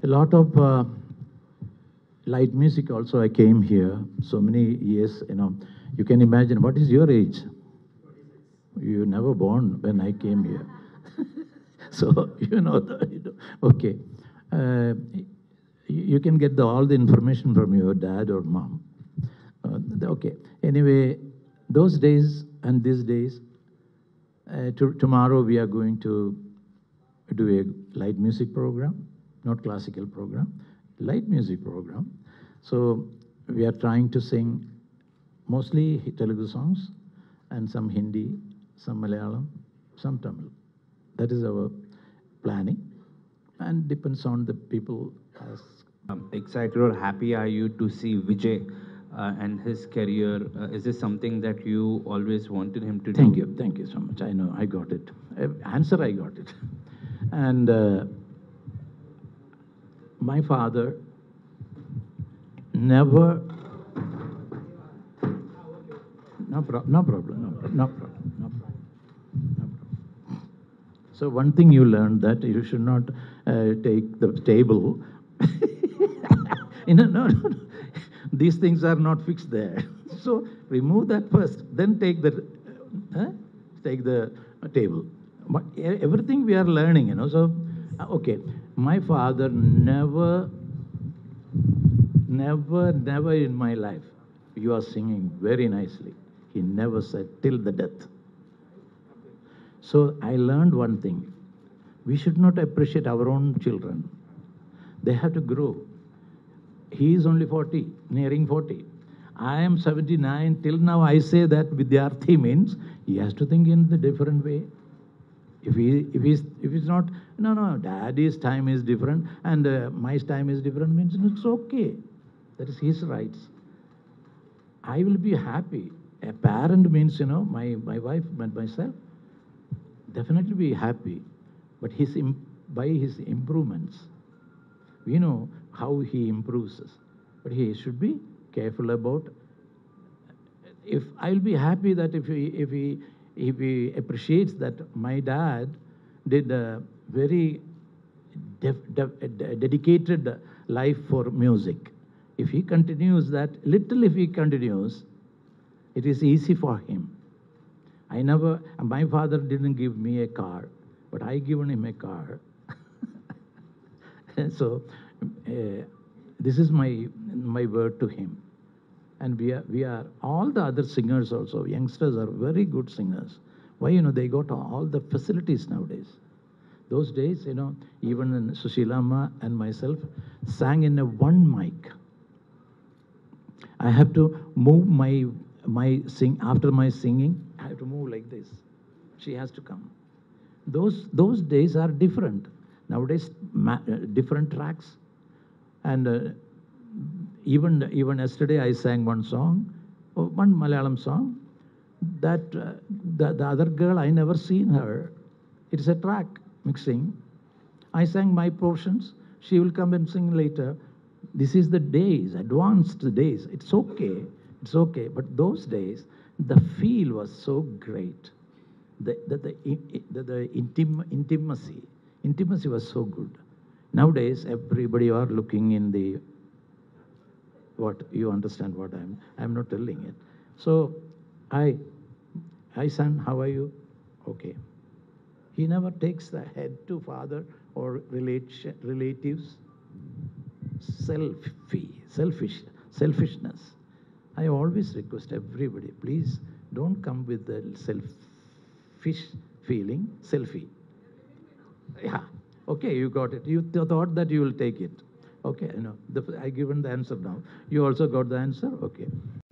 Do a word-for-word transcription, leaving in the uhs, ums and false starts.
A lot of uh, light music also I came here so many years, you know. You can imagine, what is your age? You never born when I came here. So, you know, the, you know okay. Uh, you, you can get the, all the information from your dad or mom. Uh, okay. Anyway, those days and these days, uh, to, tomorrow we are going to do a light music program, not classical program, light music program. So we are trying to sing mostly Telugu songs and some Hindi, some Malayalam, some Tamil. That is our planning, and depends on the people. As um, excited or happy are you to see Vijay uh, and his career? Uh, is this something that you always wanted him to thank do? you, thank you so much. I know, I got it. Uh, answer, I got it. And uh, my father never. No, pro no problem, no, pro no problem, no problem, no problem. So one thing you learned, that you should not uh, take the table. You know, no, no, no. These things are not fixed there. So remove that first, then take the, uh, take the table. But everything we are learning, you know. So, uh, okay, my father never, never, never in my life, you are singing very nicely. He never said till the death. So I learned one thing. We should not appreciate our own children. They have to grow. He is only forty, nearing forty. I am seventy-nine. Till now I say that Vidyarthi means he has to think in the different way. If he, if he's, if he's not, no, no, daddy's time is different and uh, my time is different, means it's okay. That is his rights. I will be happy. A parent means, you know, my, my wife and myself, definitely be happy. But his, by his improvements, we know how he improves us. But he should be careful about, if I'll be happy that if he, if he, if he appreciates that my dad did a very def, def, dedicated life for music. If he continues that, little if he continues, it is easy for him. I never, my father didn't give me a car, but I given him a car. So, uh, this is my, my word to him. And we are, we are, all the other singers also, youngsters are very good singers. Why, you know, they got all the facilities nowadays. Those days, you know, even Sushilama and myself sang in a one mic. I have to move my, my sing, after my singing, I have to move like this. She has to come. Those, those days are different. Nowadays, ma uh, different tracks. And uh, even, even yesterday I sang one song, one Malayalam song, that uh, the, the other girl, I never seen her. It's a track mixing. I sang my portions. She will come and sing later. This is the days, advanced days. It's okay, it's okay. But those days, the feel was so great. The, the, the, the, the intim, intimacy, intimacy was so good. Nowadays, everybody are looking in the, what, you understand what I'm, I'm not telling it. So, I, hi son, how are you? Okay. He never takes the head to father or relation, relatives. Selfie, selfish, selfishness. I always request everybody, please don't come with the selfish feeling, selfie. Yeah, okay, you got it. You th thought that you will take it. Okay, you know, the, I given the answer now. You also got the answer? Okay.